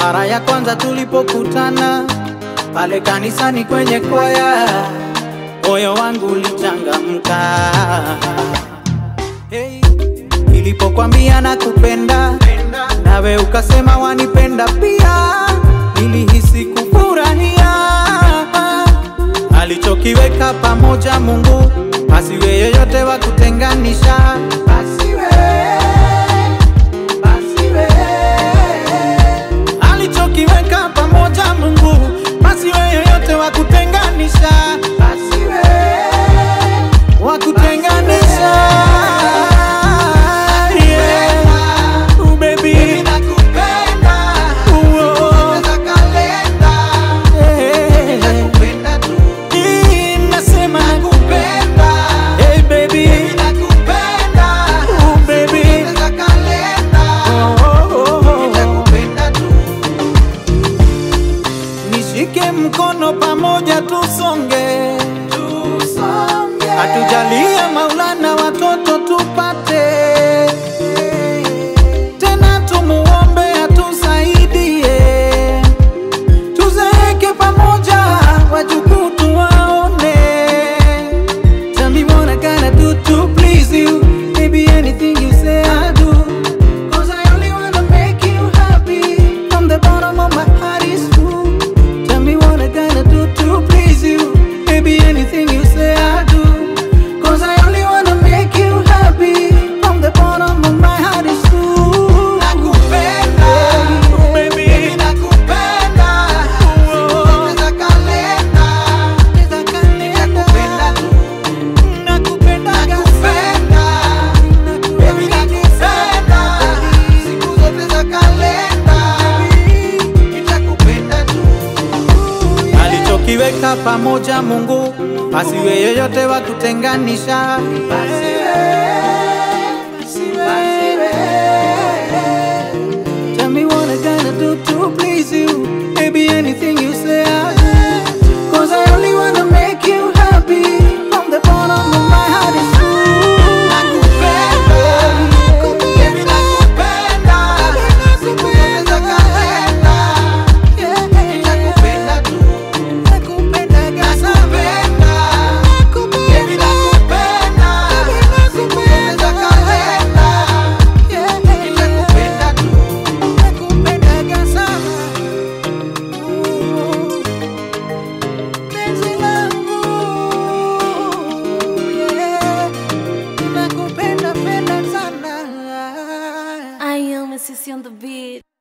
Mara ya kwanza tulipokutana pale kanisani kwenye kwaya, moyo wangu ulichangamka. Hey, nilipokuambia nakupenda, nawe ukasema wanipenda pia, nilihisi kufurahia. Alichokiweka pamoja Mungu, asiwe yeyote wa kutenganisha. Alichokiweka pamoja Mungu, asiwe yeyote wa kutenganisha. Wa kutenganisha. Nishike mkono pamoja tusonge, atujalie Maulana watoto tupate, tena tumuombe atusaidie, tuzeeke pamoja wajukuu tuwaone. Tell me what I gotta do to please you, maybe anything you say I do, 'cause I only wanna make you happy, from the bottom of my heart is true. Tell me what I gotta do to please you, maybe anything you say I do, 'cause I only wanna make you happy, from the bottom of my heart is true. Nakupenda, baby, nakupenda, za kalenda, nakupenda tu, nakupenda, baby, nakupenda, siku zote za kalenda, nitakupenda tu. Alichokiweka pamoja Mungu, asiwe yeyote wa kutenganisha. Tell me what I gotta do to please you, maybe anything you say I do, 'cause I only wanna make you happy, from the bottom of my heart is true. Nakupenda, baby, nakupenda, siku zote za kalenda, nitakupenda tu, nakupenda sana, baby, nakupenda, siku zote za kalenda, nitakupenda tu, nakupenda sana. Penzi langu, nakupenda sana. I am a sissy on the beat.